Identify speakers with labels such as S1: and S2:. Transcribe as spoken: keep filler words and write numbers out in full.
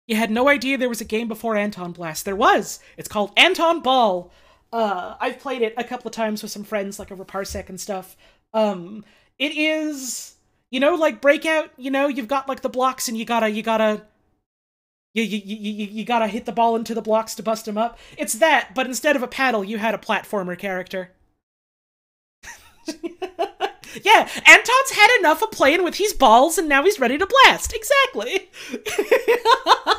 S1: You had no idea there was a game before Anton Blast. There was. It's called Anton Ball. Uh, I've played it a couple of times with some friends, like over Parsec and stuff. Um, it is, you know, like Breakout. You know, you've got like the blocks, and you gotta, you gotta, you you you you, you gotta hit the ball into the blocks to bust them up. It's that, but instead of a paddle, you had a platformer character. Yeah, Anton's had enough of playing with his balls, and now he's ready to blast. Exactly.